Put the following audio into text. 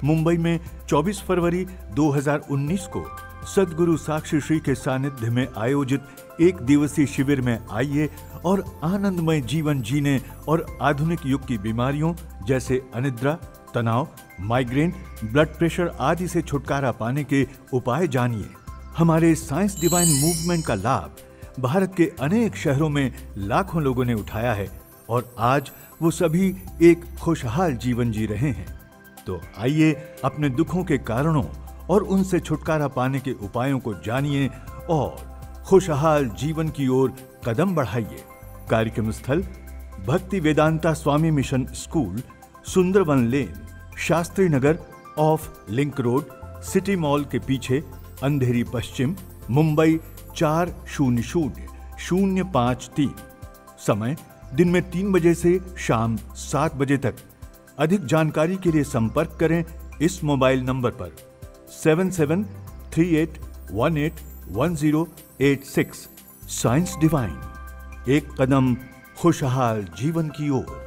मुंबई में 24 फरवरी 2019 को सद्गुरु साक्षी श्री के सानिध्य में आयोजित एक दिवसीय शिविर में आइए और आनंदमय जीवन जीने और आधुनिक युग की बीमारियों जैसे अनिद्रा, तनाव, माइग्रेन, ब्लड प्रेशर आदि से छुटकारा पाने के उपाय जानिए। हमारे साइंस डिवाइन मूवमेंट का लाभ भारत के अनेक शहरों में लाखों लोगों ने उठाया है और आज वो सभी एक खुशहाल जीवन जी रहे हैं। तो आइए अपने दुखों के कारणों और उनसे छुटकारा पाने के उपायों को जानिए और खुशहाल जीवन की ओर कदम बढ़ाइए। कार्यक्रम स्थल Bhakti Vedanta Swami mission school, Sundarvan lane, Shastri Nagar off link road, city mall के पीछे, अंधेरी पश्चिम, मुंबई 400053। समय दिन में 3 बजे से शाम 7 बजे तक। अधिक जानकारी के लिए संपर्क करें इस मोबाइल नंबर पर 7738181086। साइंस डिवाइन, एक कदम खुशहाल जीवन की ओर।